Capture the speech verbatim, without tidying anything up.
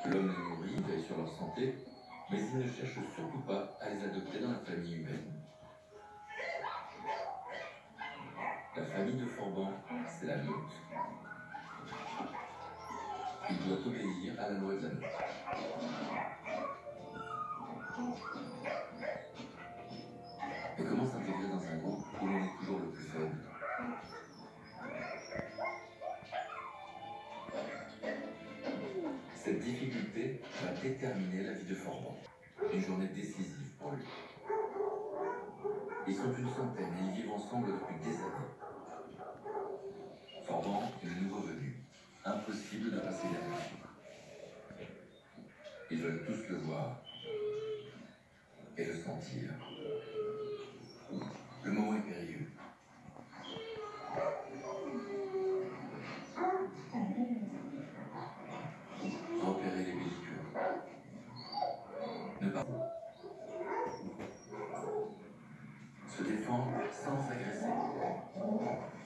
L'homme les nourrit, veille sur leur santé, mais il ne cherche surtout pas à les adopter dans la famille humaine. La famille de Forban, c'est la meute. Il doit obéir à la loi de la meute. Mais comment s'intégrer dans un groupe où l'on est toujours le plus faible? Cette difficulté va déterminer la vie de Forban. Une journée décisive pour lui. Ils sont une centaine et ils vivent ensemble depuis des années. Forban est le nouveau venu. Impossible de passer derrière. Ils veulent tous le voir et le sentir. Le moment est périlleux. Repérer les belliqueux. Ne pas se défendre sans agresser.